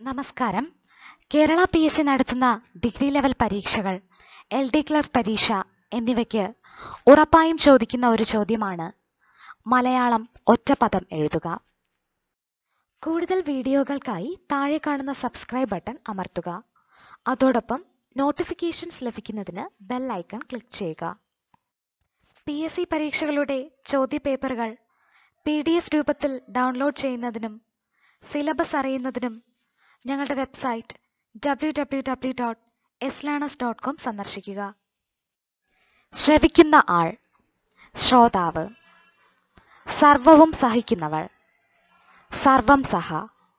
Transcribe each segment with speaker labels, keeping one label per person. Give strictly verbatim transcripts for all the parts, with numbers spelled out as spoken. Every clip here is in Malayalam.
Speaker 1: നമസ്കാരം. കേരള പി എസ് സി നടത്തുന്ന ഡിഗ്രി ലെവൽ പരീക്ഷകൾ, എൽ ഡി ക്ലർക്ക് പരീക്ഷ എന്നിവയ്ക്ക് ഉറപ്പായും ചോദിക്കുന്ന ഒരു ചോദ്യമാണ് മലയാളം ഒറ്റപ്പദം എഴുതുക. കൂടുതൽ വീഡിയോകൾക്കായി താഴെ കാണുന്ന സബ്സ്ക്രൈബ് ബട്ടൺ അമർത്തുക. അതോടൊപ്പം നോട്ടിഫിക്കേഷൻസ് ലഭിക്കുന്നതിന് ബെൽ ഐക്കൺ ക്ലിക്ക് ചെയ്യുക. പി എസ് സി പരീക്ഷകളുടെ ചോദ്യപേപ്പറുകൾ പി ഡി എഫ് രൂപത്തിൽ ഡൗൺലോഡ് ചെയ്യുന്നതിനും സിലബസ് അറിയുന്നതിനും ഞങ്ങളുടെ website W W W dot S learners dot com സന്ദർശിക്കുക. ശ്രവിക്കുന്ന ആൾ, ശ്രോതാവ്. സർവവും സഹിക്കുന്നവൾ, സർവം സഹ.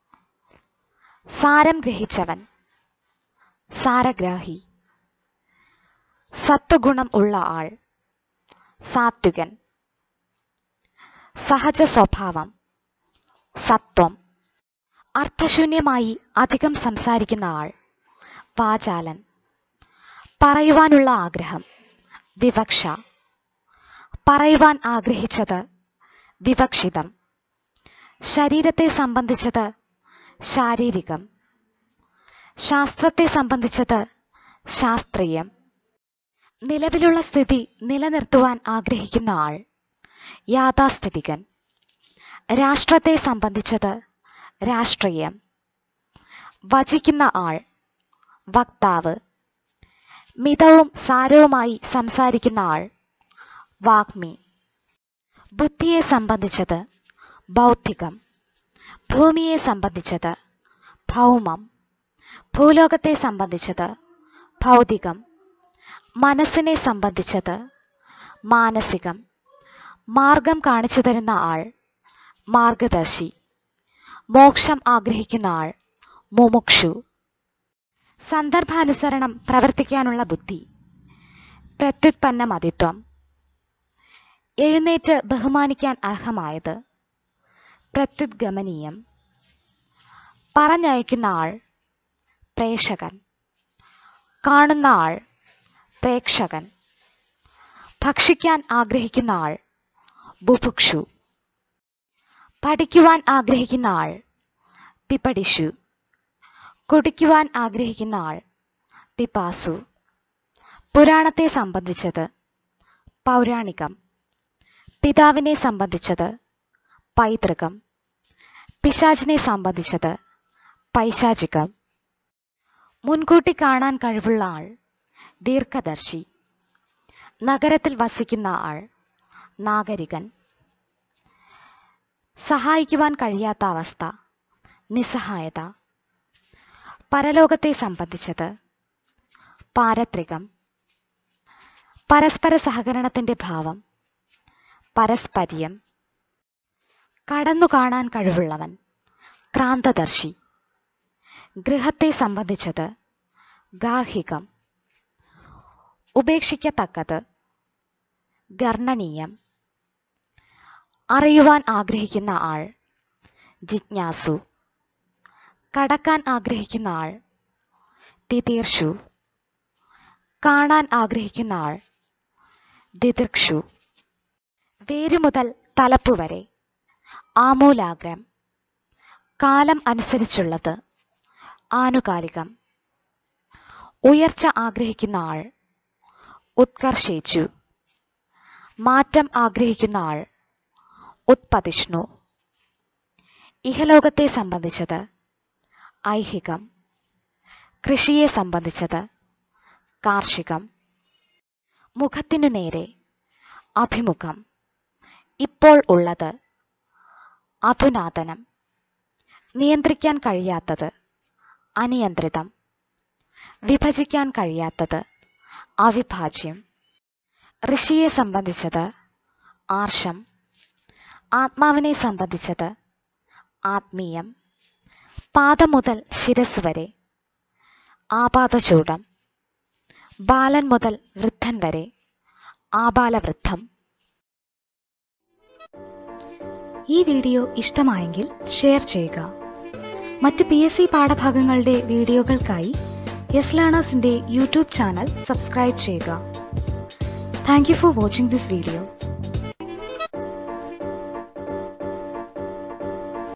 Speaker 1: സാരം ഗ്രഹിച്ചവൻ, സാരഗ്രാഹി. സത്വഗുണം ഉള്ള ആൾ, സാത്വികൻ. സഹജ സ്വഭാവം, സത്വം. അർത്ഥശൂന്യമായി അധികം സംസാരിക്കുന്ന ആൾ, വാചാലൻ. പറയുവാനുള്ള ആഗ്രഹം, വിവക്ഷ. പറയുവാൻ ആഗ്രഹിച്ചത്, വിവക്ഷിതം. ശരീരത്തെ സംബന്ധിച്ചത്, ശാരീരികം. ശാസ്ത്രത്തെ സംബന്ധിച്ചത്, ശാസ്ത്രീയം. നിലവിലുള്ള സ്ഥിതി നിലനിർത്തുവാൻ ആഗ്രഹിക്കുന്ന ആൾ, യാഥാസ്ഥിതികൻ. രാഷ്ട്രത്തെ സംബന്ധിച്ചത്, രാഷ്ട്രീയം. വചിക്കുന്ന ആൾ, വക്താവ്. മിതവും സാരവുമായി സംസാരിക്കുന്ന ആൾ, വാഗ്മി. ബുദ്ധിയെ സംബന്ധിച്ചത്, ബൗദ്ധികം. ഭൂമിയെ സംബന്ധിച്ചത്, ഭൗമം. ഭൂലോകത്തെ സംബന്ധിച്ചത്, ഭൗതികം. മനസ്സിനെ സംബന്ധിച്ചത്, മാനസികം. മാർഗം കാണിച്ചു തരുന്ന ആൾ, മാർഗദർശി. മോക്ഷം ആഗ്രഹിക്കുന്ന ആൾ, മുമുക്ഷു. സന്ദർഭാനുസരണം പ്രവർത്തിക്കാനുള്ള ബുദ്ധി, പ്രത്യുത്പന്നമതിത്വം. എഴുന്നേറ്റ് ബഹുമാനിക്കാൻ അർഹമായത്, പ്രത്യുദ്ഗമനീയം. പറഞ്ഞയക്കുന്ന ആൾ, പ്രേഷകൻ. കാണുന്ന ആൾ, പ്രേക്ഷകൻ. ഭക്ഷിക്കാൻ ആഗ്രഹിക്കുന്ന ആൾ, ബുഭുക്ഷു. പഠിക്കുവാൻ ആഗ്രഹിക്കുന്ന ആൾ, പിപടിഷു. കുടിക്കുവാൻ ആഗ്രഹിക്കുന്ന ആൾ, പിപാസു. പുരാണത്തെ സംബന്ധിച്ചത്, പൗരാണികം. പിതാവിനെ സംബന്ധിച്ചത്, പൈതൃകം. പിശാചിനെ സംബന്ധിച്ചത്, പൈശാചികം. മുൻകൂട്ടി കാണാൻ കഴിവുള്ള ആൾ, ദീർഘദർശി. നഗരത്തിൽ വസിക്കുന്ന ആൾ, നാഗരികൻ. സഹായിക്കുവാൻ കഴിയാത്ത അവസ്ഥ, നിസ്സഹായത. പരലോകത്തെ സംബന്ധിച്ചത്, പാരത്രികം. പരസ്പര സഹകരണത്തിന്റെ ഭാവം, പരസ്പര്യം. കടന്നു കാണാൻ കഴിവുള്ളവൻ, ക്രാന്തദർശി. ഗൃഹത്തെ സംബന്ധിച്ചത്, ഗാർഹികം. ഉപേക്ഷിക്കത്തക്കത്, ഗർണനീയം. അറിയുവാൻ ആഗ്രഹിക്കുന്ന ആൾ, ജിജ്ഞാസു. കടക്കാൻ ആഗ്രഹിക്കുന്ന ആൾ, തിതീർഷു. കാണാൻ ആഗ്രഹിക്കുന്ന ആൾ, ദിദൃക്ഷു. വേരു മുതൽ തലപ്പ് വരെ, ആമൂലാഗ്രം. കാലം അനുസരിച്ചുള്ളത്, ആനുകാലികം. ഉയർച്ച ആഗ്രഹിക്കുന്ന ആൾ, ഉത്കർഷേച്ചു. മാറ്റം ആഗ്രഹിക്കുന്ന ആൾ, ഉത്പതിഷ്ണു. ഇഹലോകത്തെ സംബന്ധിച്ചത്, ഐഹികം. കൃഷിയെ സംബന്ധിച്ചത്, കാർഷികം. മുഖത്തിനു നേരെ, അഭിമുഖം. ഇപ്പോൾ ഉള്ളത്, അധുനാതനം. നിയന്ത്രിക്കാൻ കഴിയാത്തത്, അനിയന്ത്രിതം. വിഭജിക്കാൻ കഴിയാത്തത്, അവിഭാജ്യം. ഋഷിയെ സംബന്ധിച്ചത്, ആർഷം. ആത്മാവിനെ സംബന്ധിച്ചത്, ആത്മീയം. പാദം മുതൽ ശിരസ് വരെ, ആപാദചൂടം. ബാലൻ മുതൽ വൃദ്ധൻ വരെ, ആബാലവൃദ്ധം. ഈ വീഡിയോ ഇഷ്ടമായെങ്കിൽ ഷെയർ ചെയ്യുക. മറ്റ് പി എസ് സി പാഠഭാഗങ്ങളുടെ വീഡിയോകൾക്കായി യെസ് ലേണേഴ്സിന്റെ യൂട്യൂബ് ചാനൽ സബ്സ്ക്രൈബ് ചെയ്യുക. Thank you for watching this video.